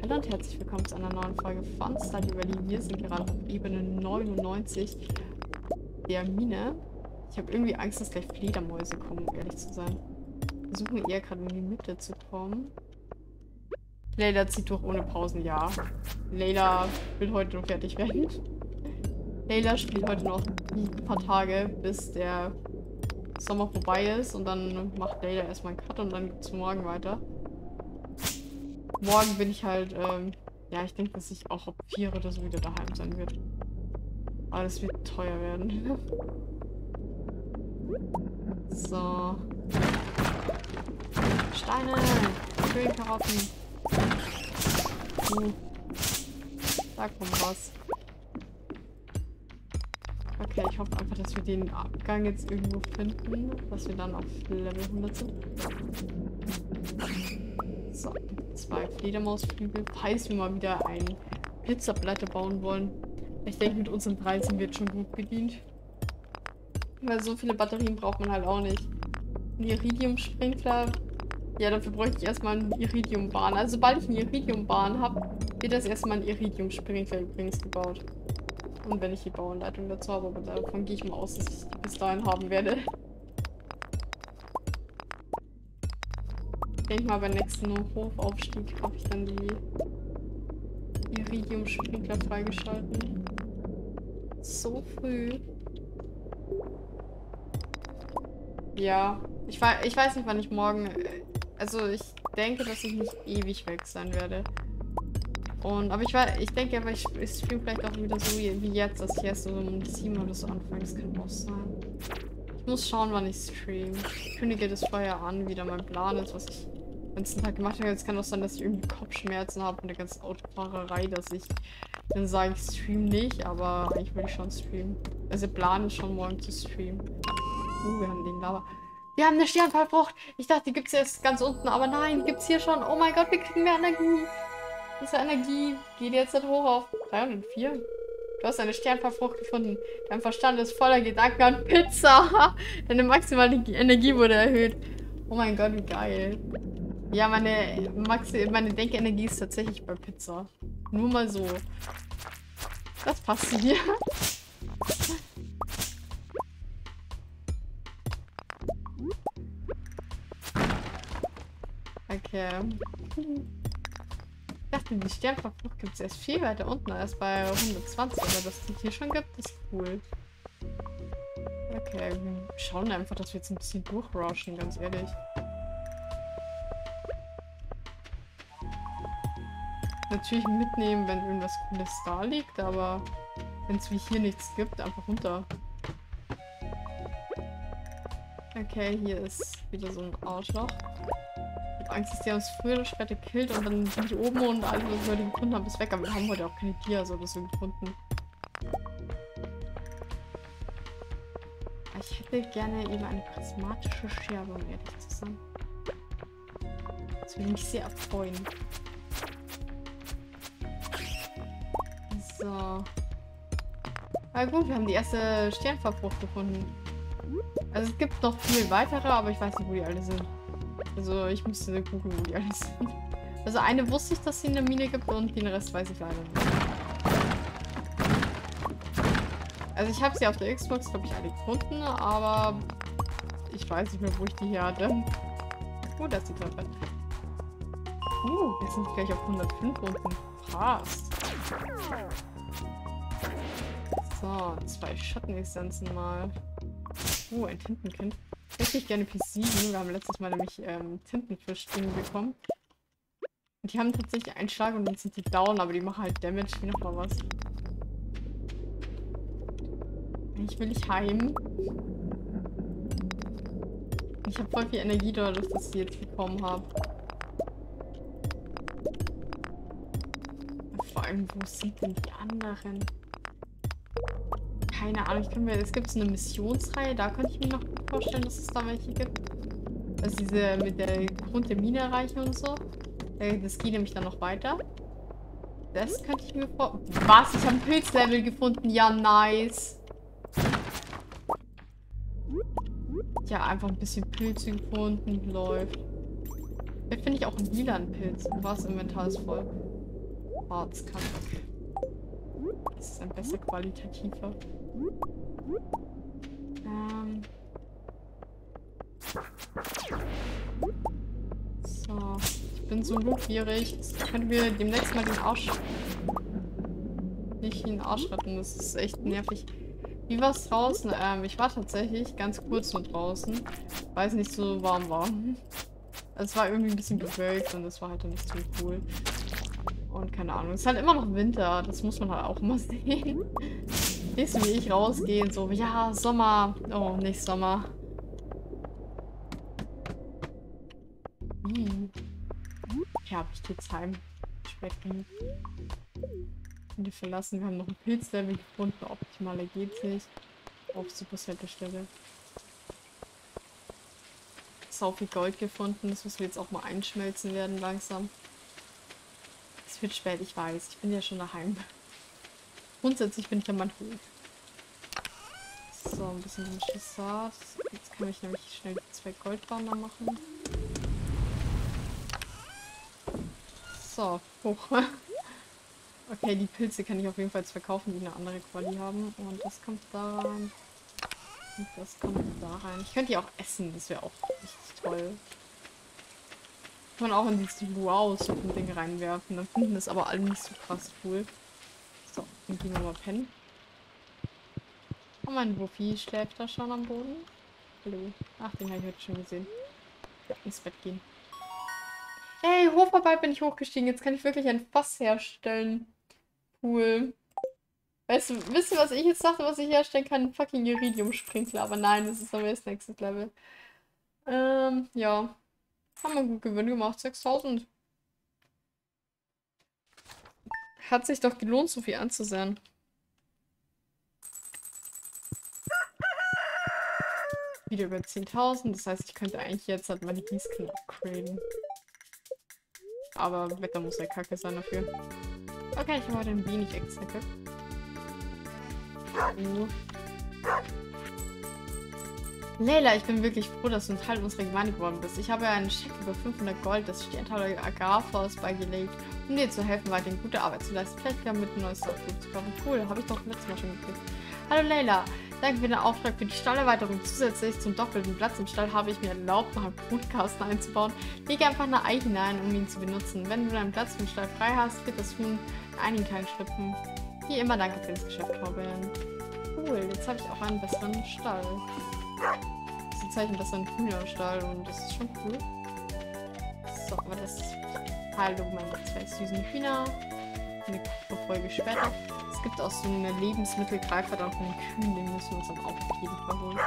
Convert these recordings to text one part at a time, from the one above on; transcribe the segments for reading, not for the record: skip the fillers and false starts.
Hallo und herzlich willkommen zu einer neuen Folge von Stardew Valley. Wir sind gerade auf Ebene 99 der Mine. Ich habe irgendwie Angst, dass gleich Fledermäuse kommen, um ehrlich zu sein. Wir versuchen eher gerade in die Mitte zu kommen. Layla zieht durch ohne Pausen, ja. Layla will heute noch fertig werden. Layla spielt heute noch ein paar Tage, bis der Sommer vorbei ist. Und dann macht Layla erstmal einen Cut und dann geht es morgen weiter. Morgen bin ich halt, ja, ich denke, dass ich auch ab 4 oder so wieder daheim sein wird. Aber das wird teuer werden. So. Steine! Schön Karotten! Da kommt was. Okay, ich hoffe einfach, dass wir den Abgang jetzt irgendwo finden, dass wir dann auf Level 100 sind. So, 2 Fledermausflügel, falls wir mal wieder ein Blitzerblätter bauen wollen. Ich denke, mit unseren 13 wird schon gut bedient. Weil so viele Batterien braucht man halt auch nicht. Ein Iridium-Sprinkler, ja, dafür bräuchte ich erstmal einen Iridium-Bahn. Also sobald ich einen Iridium-Bahn habe, wird das erstmal ein Iridium-Sprinkler übrigens gebaut. Und wenn ich die Bauanleitung dazu habe, aber davon gehe ich mal aus, dass ich die bis dahin haben werde. Ich denke mal, beim nächsten Hofaufstieg habe ich dann die Iridium-Sprinkler freigeschalten. So früh. Ja, ich weiß nicht, wann ich morgen... Also ich denke, dass ich nicht ewig weg sein werde. Aber ich denke aber, ich streame vielleicht auch wieder so wie jetzt, dass ich erst so um 7 oder so anfange. Das kann auch sein. Ich muss schauen, wann ich streame. Ich kündige das vorher an, wie da mein Plan ist, was ich den ganzen Tag gemacht habe. Es kann auch sein, dass ich irgendwie Kopfschmerzen habe von der ganzen Autofahrerei, dass ich dann sage, ich stream nicht, aber eigentlich will ich schon streamen. Also der Plan ist schon, morgen zu streamen. Wir haben den Lava. Wir haben eine Sternfallfrucht. Ich dachte, die gibt es erst ganz unten, aber nein, die gibt es hier schon. Oh mein Gott, wir kriegen mehr Energie. Diese Energie geht jetzt halt hoch auf 304. Du hast eine Sternfallfrucht gefunden. Dein Verstand ist voller Gedanken an Pizza. Deine maximale Energie wurde erhöht. Oh mein Gott, wie geil. Ja, meine Denkenergie ist tatsächlich bei Pizza. Nur mal so. Das passt hier. Okay. Ich dachte, die Sternfallfrucht gibt es erst viel weiter unten als bei 120, aber dass die hier schon gibt, ist cool. Okay, wir schauen einfach, dass wir jetzt ein bisschen durchrushen, ganz ehrlich. Natürlich mitnehmen, wenn irgendwas Cooles da liegt, aber wenn es wie hier nichts gibt, einfach runter. Okay, hier ist wieder so ein Arschloch. Ich habe Angst, dass der uns früher oder später killt und dann sind die oben und alles, was wir heute gefunden haben, ist weg. Aber wir haben heute auch keine Dias oder so gefunden. Ich hätte gerne eben eine prismatische Scherbe, um ehrlich zu sein. Das würde mich sehr erfreuen. So. Na gut, wir haben die erste Sternfallfrucht gefunden. Also es gibt noch viel weitere, aber ich weiß nicht, wo die alle sind. Also ich müsste gucken, wo die alle sind. Also eine wusste ich, dass sie in der Mine gibt und den Rest weiß ich leider nicht. Also ich habe sie auf der Xbox, glaube ich, alle gefunden, aber ich weiß nicht mehr, wo ich die hier hatte. Oh, da ist die Treppe. Wir sind gleich auf 105 unten. Passt. So, 2 Schattenessenzen mal. Ein Tintenkind. Hätte ich gerne P7. Wir haben letztes Mal nämlich Tintenfisch-Ding bekommen. Und die haben tatsächlich einen Schlag und dann sind die down, aber die machen halt Damage wie noch mal was. Eigentlich will ich heim. Ich habe voll viel Energie dadurch, dass ich sie jetzt bekommen habe. Vor allem, wo sind denn die anderen? Keine Ahnung, es gibt so eine Missionsreihe, da könnte ich mir noch gut vorstellen, dass es da welche gibt. Also diese mit der Grund der Mine erreichen und so. Das geht nämlich dann noch weiter. Das könnte ich mir vorstellen. Was? Ich habe ein Pilzlevel gefunden. Ja, nice. Ja, einfach ein bisschen Pilze gefunden. Läuft. Vielleicht finde ich auch einen lilanen Pilz. Was? Inventar ist voll. Harzkampf. Das ist ein besser qualitativer. So. Ich bin so blutgierig. Können wir demnächst mal den Arsch... Nicht den Arsch retten. Das ist echt nervig. Wie war es draußen? Ich war tatsächlich ganz kurz nur draußen, weil es nicht so warm war. Es war irgendwie ein bisschen bewölkt und das war halt dann nicht so cool. Und keine Ahnung. Es ist halt immer noch Winter. Das muss man halt auch immer sehen. Siehst du, wie ich rausgehe und so, ja, Sommer. Oh, nicht Sommer. Ja, ich gehe jetzt heim. Spät genug. Die verlassen. Wir haben noch ein Pilzlevel gefunden. Optimaler geht's nicht. Auf Supercell-Stelle. Sau viel Gold gefunden. Das müssen wir jetzt auch mal einschmelzen werden langsam. Es wird spät, ich weiß. Ich bin ja schon daheim. Grundsätzlich bin ich ja mein Hof. So, ein bisschen Schissat. Jetzt kann ich nämlich schnell 2 Goldbanner machen. So, hoch. Okay, die Pilze kann ich auf jeden Fall jetzt verkaufen, die eine andere Quali haben. Und das kommt da rein. Und das kommt da rein. Ich könnte die auch essen, das wäre auch richtig toll. Kann man auch in dieses Wow-Suppen-Ding reinwerfen. Dann finden das aber alle nicht so krass cool. So, dann gehen wir mal pennen. Oh, mein Wuffi schläft da schon am Boden. Hallo. Ach, den habe ich heute schon gesehen. Ja, ins Bett gehen. Hey, Hofarbeit bin ich hochgestiegen. Jetzt kann ich wirklich ein Fass herstellen. Cool. Weißt du, wisst ihr, was ich jetzt dachte, was ich herstellen kann? Ein fucking Iridium-Sprinkler. Aber nein, das ist aber das nächste Level. Ja. Haben wir gut Gewinn gemacht. 6000. Hat sich doch gelohnt, so viel anzusehen. Wieder über 10.000. Das heißt, ich könnte eigentlich jetzt halt meine Gießkanne upgraden. Aber Wetter muss ja kacke sein dafür. Okay, ich habe heute ein wenig Extracke. Leila, ich bin wirklich froh, dass du ein Teil unserer Gemeinde geworden bist. Ich habe einen Scheck über 500 Gold, das Sterntaler Agrarforst beigelegt, um dir zu helfen, weiterhin gute Arbeit zu leisten. Vielleicht wieder mit ein neues Aufruf zu kaufen. Cool, habe ich doch letztes Mal schon gekriegt. Hallo Leila, danke für den Auftrag für die Stallerweiterung. Zusätzlich zum doppelten Platz im Stall habe ich mir erlaubt, noch einen Brutkasten einzubauen. Lege einfach eine Ei hinein, um ihn zu benutzen. Wenn du deinen Platz im Stall frei hast, wird das Huhn in einigen Teilen schlüpfen. Wie immer, danke für das Geschäft, Robin. Cool, jetzt habe ich auch einen besseren Stall. Das ist ein besseren Hühnerstall und das ist schon cool. So, aber das Teildokument mit 2 süßen Hühner. Eine Folge später. Es gibt auch so eine Lebensmittelgreifer dann von den Kühen, den müssen wir uns dann auch auf jeden Fall holen.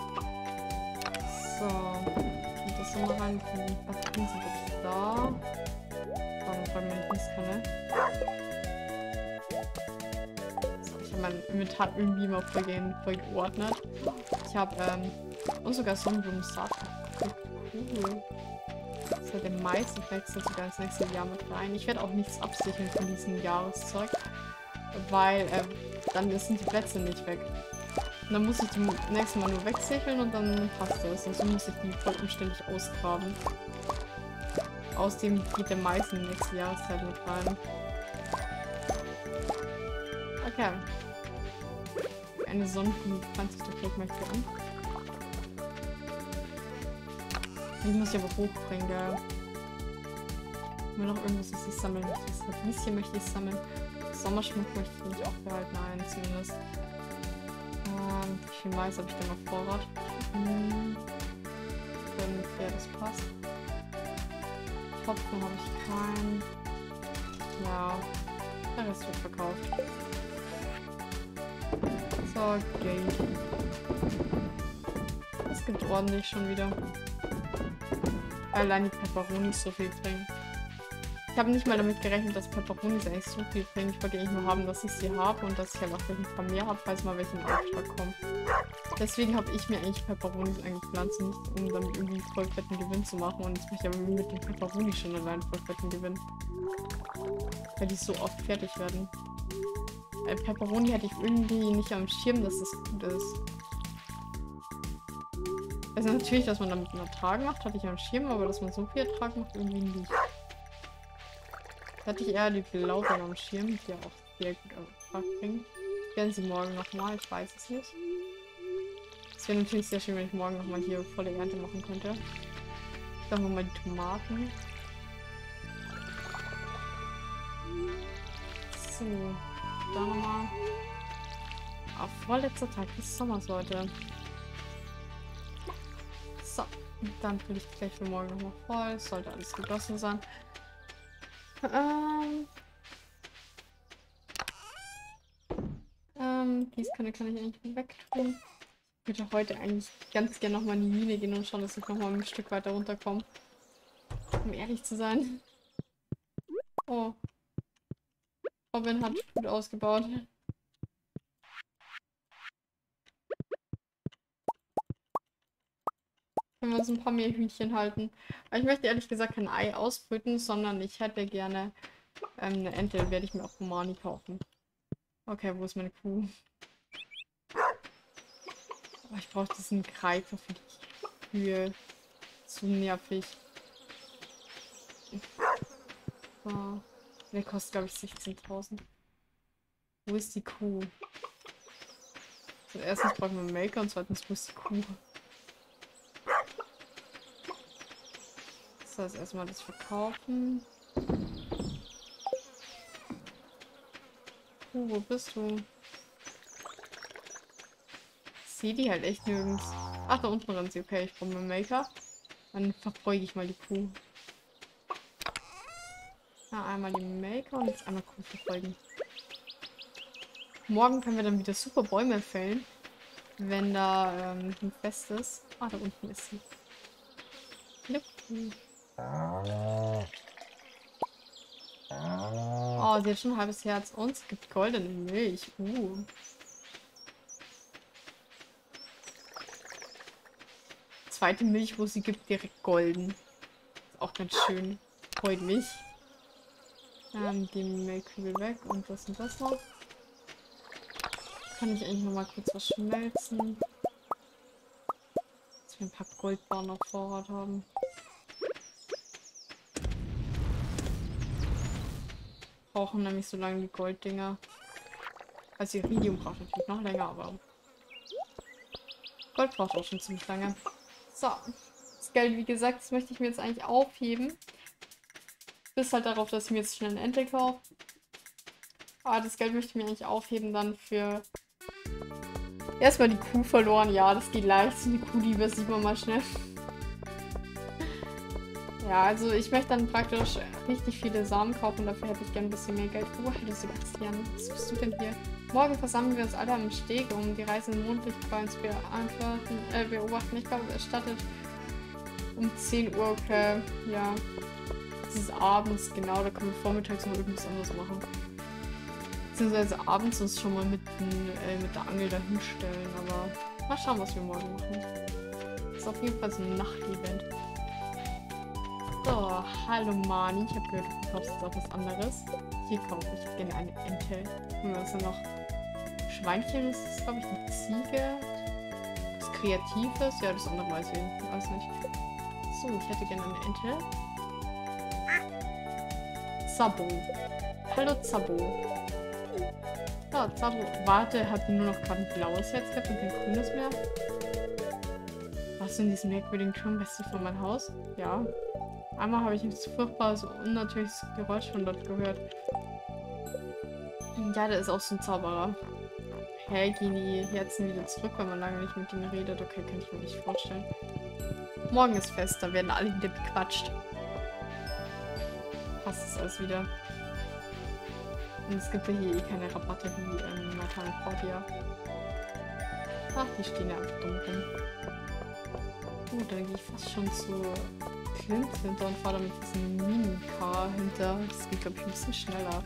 So, und das sind noch rein. Die Batterien sind wirklich da. Dann bei meiner Gießkanne. So, ich habe mein Inventar irgendwie immer voll geordnet. Ich habe und sogar Sonnenblumensaat. Cool. Das ist halt der Mais und vielleicht ist sogar ins nächste Jahr mit rein. Ich werde auch nichts absichern von diesem Jahreszeug. Weil dann sind die Plätze nicht weg. Und dann muss ich die nächste Mal nur wegsicheln und dann passt das. Und so muss ich die voll umständlich ausgraben. Außerdem geht der Mais in die nächste Jahreszeit mit rein. Okay. Eine Sonnenblume pflanze ich doch gleich mal hier an. Die muss ich aber hochbringen, gell. Nur noch irgendwas, das ich sammeln möchte. Das Radieschen möchte ich sammeln. Sommerschmuck möchte ich nicht auch behalten, nein, zumindest. Wie viel Mais habe ich denn auf Vorrat? Ungefähr, das passt. Hopfen habe ich keinen. Ja, der Rest wird verkauft. So, Geld. Es gibt ordentlich schon wieder. Allein die Peperonis so viel bringen. Ich habe nicht mal damit gerechnet, dass Peperonis eigentlich so viel bringen. Ich wollte eigentlich nur haben, dass ich sie habe und dass ich einfach ein paar mehr habe, falls mal welche in Auftrag kommen. Deswegen habe ich mir eigentlich Peperonis eingepflanzt, nicht um damit irgendwie voll fetten Gewinn zu machen. Und jetzt mache ich aber mit den Peperonis schon allein voll fetten Gewinn. Weil die so oft fertig werden. Peperoni hätte ich irgendwie nicht am Schirm, dass das gut ist. Also natürlich, dass man damit einen Ertrag macht, hatte ich am Schirm, aber dass man so viel Ertrag macht, irgendwie nicht. Hatte ich eher die blaue am Schirm, die ja auch sehr gut bringt. Werden sie morgen nochmal? Ich weiß es nicht. Es wäre natürlich sehr schön, wenn ich morgen nochmal hier volle Ernte machen könnte. Sagen wir mal die Tomaten. So, da nochmal. Auf vorletzter Tag des Sommers, Leute. So, und dann fülle ich gleich für morgen nochmal voll. Sollte alles gegossen sein. Gießkanne kann ich eigentlich wegtun. Ich würde heute eigentlich ganz gerne nochmal in die Mine gehen und schauen, dass ich nochmal ein Stück weiter runterkomme. Um ehrlich zu sein. Oh. Robin hat gut ausgebaut. Können wir uns ein paar mehr Hühnchen halten. Aber ich möchte ehrlich gesagt kein Ei ausbrüten, sondern ich hätte gerne eine Ente. Werde ich mir auch Romani kaufen. Okay, wo ist meine Kuh? Oh, ich brauche diesen Greifer für die Kühe. Zu nervig. So. Der kostet, glaube ich, 16.000. Wo ist die Kuh? Also erstens brauchen wir einen Melker und zweitens, wo ist die Kuh? Das heißt, erstmal das verkaufen. Wo bist du? Ich sehe die halt echt nirgends. Ach, da unten rennt sie. Okay, ich brauche einen Maker. Dann verbeuge ich mal die Kuh. Ja, einmal die Maker und jetzt einmal Kuh verbeugen. Morgen können wir dann wieder super Bäume fällen. Wenn da ein Fest ist. Ah, da unten ist sie. Yep. Oh, sie hat schon ein halbes Herz und es gibt goldene Milch. Zweite Milch, wo sie gibt, direkt golden. Ist auch ganz schön. Freut mich. Die Milchkübel weg und das und das noch. Kann ich eigentlich noch mal kurz was schmelzen. Dass wir ein paar Goldbarren auf Vorrat haben. Brauchen nämlich so lange die Golddinger. Also Iridium braucht natürlich noch länger, aber Gold braucht auch schon ziemlich lange. So, das Geld, wie gesagt, das möchte ich mir jetzt eigentlich aufheben. Bis halt darauf, dass ich mir jetzt schnell ein Ente kaufe. Aber das Geld möchte ich mir eigentlich aufheben dann für... Erstmal die Kuh verloren. Ja, das geht leicht. So eine Kuh, die übersieht man mal schnell. Ja, also ich möchte dann praktisch richtig viele Samen kaufen. Dafür hätte ich gerne ein bisschen mehr Geld. Oh, hallo Sebastian. Was bist du denn hier? Morgen versammeln wir uns alle am Steg, um die Reise in Mondlicht bei uns beobachten. Ich glaube, es startet um 10 Uhr. Okay, ja. Es ist abends, genau. Da können wir vormittags noch irgendwas anderes machen. Beziehungsweise abends uns schon mal mit der Angel dahin stellen. Aber mal schauen, was wir morgen machen. Das ist auf jeden Fall so ein Nachtevent. So, hallo Mani. Ich habe gehört, du kaufst jetzt auch was anderes. Hier kaufe ich gerne eine Ente. Und was noch? Schweinchen ist das, glaube ich, eine Ziege. Das Kreatives. Ja, das andere weiß ich nicht. So, ich hätte gerne eine Ente. Zabo. Hallo Zabo. Ja, Zabo. Warte, hat nur noch gerade ein blaues Herz gehabt und kein grünes mehr. Warst du in diesem merkwürdigen Turm westlich von meinem Haus? Ja. Einmal habe ich ein furchtbares, unnatürliches Geräusch von dort gehört. Ja, der ist auch so ein Zauberer. Hey, gehen die Herzen wieder zurück, weil man lange nicht mit ihnen redet? Okay, kann ich mir nicht vorstellen. Morgen ist Fest, da werden alle wieder bequatscht. Passt es alles wieder. Und es gibt ja hier eh keine Rabatte wie Nathan Fortia. Ach, die stehen ja einfach dumm rum. Oh, dann gehe ich fast schon zu Clint hinter und fahre damit diesen Minen-Car hinter. Das geht, glaube ich, ein bisschen schneller.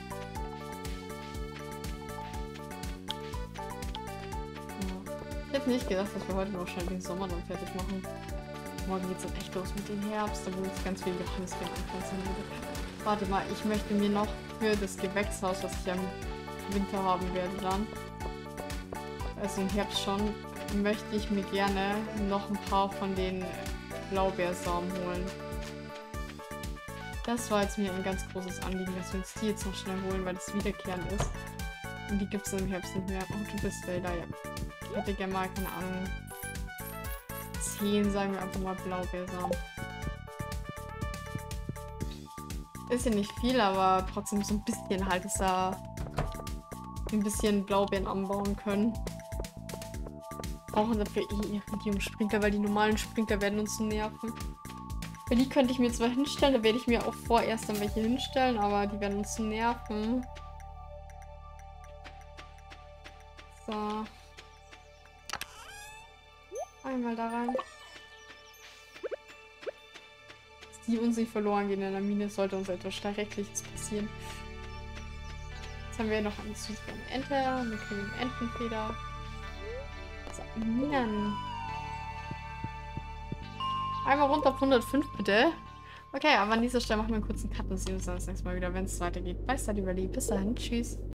Ja. Ich hätte nicht gedacht, dass wir heute noch schnell den Sommer dann fertig machen. Morgen geht es dann echt los mit dem Herbst, da wo ich ganz viel Johannisbeeren anpflanzen würde. Warte mal, ich möchte mir noch für das Gewächshaus, was ich am Winter haben werde dann, also im Herbst schon, möchte ich mir gerne noch ein paar von den Blaubeersamen holen. Das war jetzt mir ein ganz großes Anliegen, dass wir uns die jetzt noch schnell holen, weil das wiederkehrend ist. Und die gibt es im Herbst nicht mehr. Oh, du bist Wälder, ja. Ich hätte gerne mal, keine Ahnung, 10, sagen wir einfach mal Blaubeersamen. Ist ja nicht viel, aber trotzdem so ein bisschen halt, dass da ein bisschen Blaubeeren anbauen können. Brauchen dafür eh Iridium-Sprinkler, weil die normalen Sprinkler werden uns nerven. Weil die könnte ich mir zwar hinstellen, da werde ich mir auch vorerst dann welche hinstellen, aber die werden uns nerven. So. Einmal da rein. Dass die uns nicht verloren gehen in der Mine, sollte uns etwas Schreckliches passieren. Jetzt haben wir noch eine zusätzliche Ente und wir kriegen eine Entenfeder. So, Minen. Einmal runter auf 105, bitte. Okay, aber an dieser Stelle machen wir einen kurzen Cut und sehen uns dann das nächste Mal wieder, wenn es weitergeht. Bei Stardew Valley. Bis dahin, tschüss.